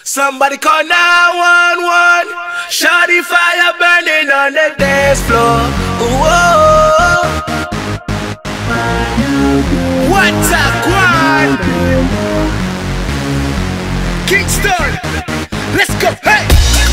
Somebody call 911. Shawty fire burning on the dance floor. Whoa. What's a gwaan? Kingston, let's go. Hey.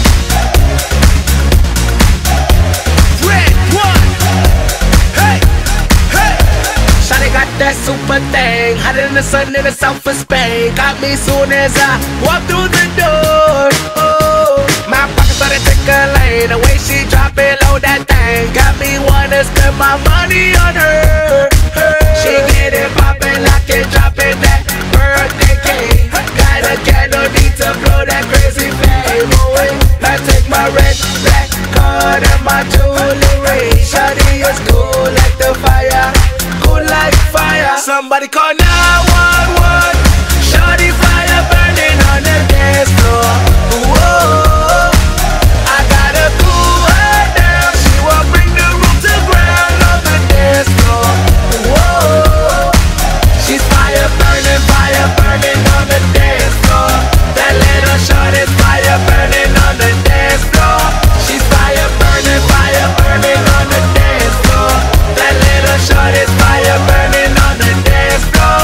RedOne. Hey, hey. Shawty got that super thing, hotter than the sun in the south of Spain. Got me soon as I walk through the door. Oh, my pocket started tickling, the way she drop it low that thing got me wanna spend my money on her. She get it poppin', lock it, drop it, that birthday cake. Got a candle, need to blow that crazy flame away. I take my red, black card and my jewelry. Shawty is cool like the fire, cool like fire. Somebody call 911. Shawty fire burning on the dance floor. Whoa, I gotta cool her down. She will bring the room to ground on the dance floor. Whoa, she's fire burning on the dance floor. That little shorty's fire burning on the dance floor. She's fire burning on the dance floor. That little shorty's fire burning on the dance floor.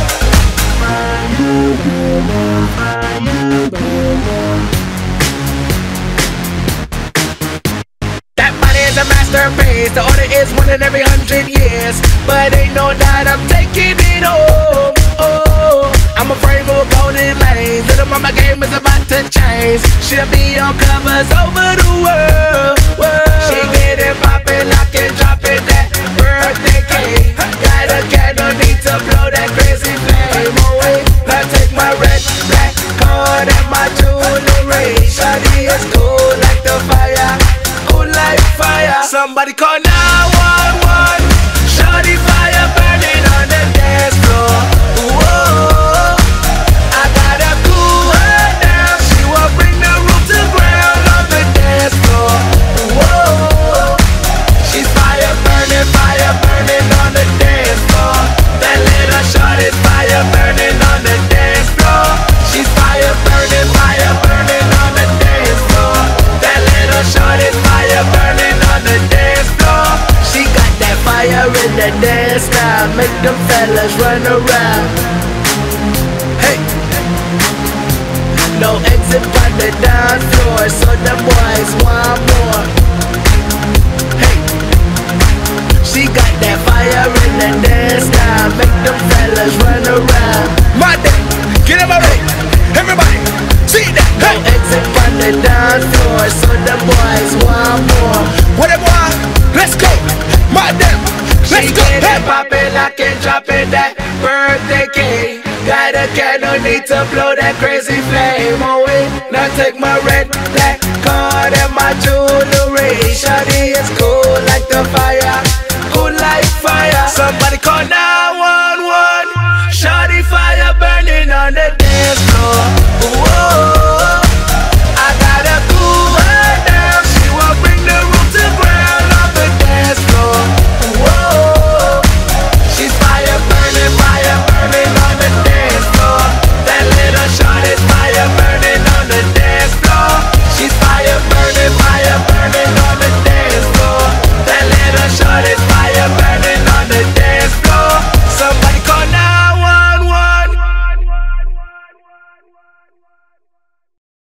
That body is a masterpiece. The order is one in every 100 years, but ain't no doubt I'm taking it home. Oh, I'm afraid of golden lanes. Little mama game is about to change. She'll be on covers over the world. She get it poppin', lock it, drop it, that birthday cake. Got a candle, need to blow that crazy flame away. I take my red, black card and my jewelry. Shawty is cool like the fire, cool like fire. Somebody call 911. Shawty fire burning on the dance floor. Whoa, I gotta cool her down. She will bring the room to ground on the dance floor. Whoa, she's fire burning on the dance floor. That little shorty's fire burning on the dance floor. She's fire burning on the dance floor. That little shorty's fire burning on the dance floor. She got that fire in the dance now, make them fellas run around. Hey, no exit on the dance floor, so the boys want more. Hey, she got that fire in the dance now, make them fellas run around. My day, get in my way, everybody, see that. Hey, no exit on the dance floor, so the boys want more. Whatever, let's go. My damn, let's go. She get it poppin', lock it, drop it, that birthday cake. Got a candle, need to blow that crazy flame away. Now take my red, black card and my jewelry. Shawty is cool like the fire.